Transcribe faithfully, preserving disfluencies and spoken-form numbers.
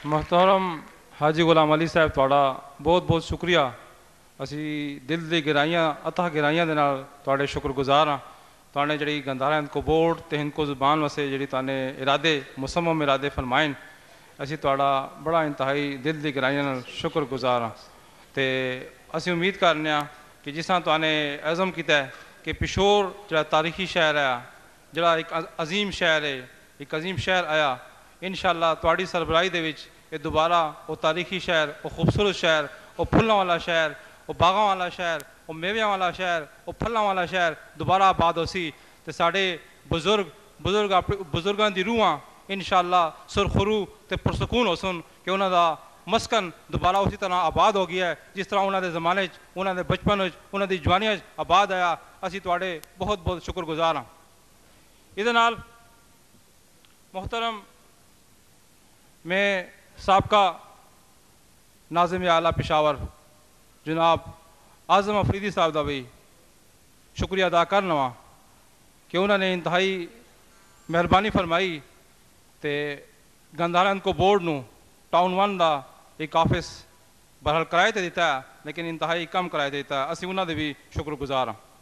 محترم حاجی غلام علی صاحب تھوڑا بہت بہت شکریہ. اسی دل دی گہرائیاں اتھا گہرائیاں دے نال تھوڑے شکر گزار ہاں. تھانے جڑی گندھارا ہندکو بورڈ تے ہندکو زبان واسے جڑی تانے ارادے مصمم ارادے فرمائن اسی تھوڑا بڑا انتہائی دل دی گہرائیاں نال شکر گزار ہاں. تے اسی امید کرنے ہاں کہ جس طرح تانے عزم کیتا ہے کہ پشور جڑا تاریخی شہر ہے جڑا ایک عظیم شہر ہے ایک عظیم شہر آیا انشاءاللہ تواڈی سربراہی دے وچ یہ دوبارہ وہ تاریخی شہر وہ خوبصورت شہر وہ پھلاں والا شہر وہ باغاں والا شہر وہ میویاں والا شہر وہ پھلاں والا شہر دوبارہ آباد ہو سی. تے ساڈے بزرگ بزرگ بزرگاں دی روحاں انشاءاللہ سرخرو تے پرسکون ہو سن کہ انہاں دا مسکن دوبارہ اسی طرح آباد ہو گیا ہے جس طرح انہاں دے زمانے چ انہاں دے بچپن وچ انہاں دی جوانیاں آباد آیا. اسی تواڈے بہت بہت شکر گزار ہاں. اس نال محترم میں سابقہ ناظم اعلیٰ پشاور جناب اعظم افریدی صاحب دا بھی شکریہ ادا کرنا وا کہ انہوں نے انتہائی مہربانی فرمائی تے گندھارا ہندکو بورڈ نو ٹاؤن ون دا ایک آفس بہرحال کرائے تے دیتا ہے لیکن انتہائی کم کرائے تے دیتا ہے. اسی انہوں نے بھی شکر گزار ہاں.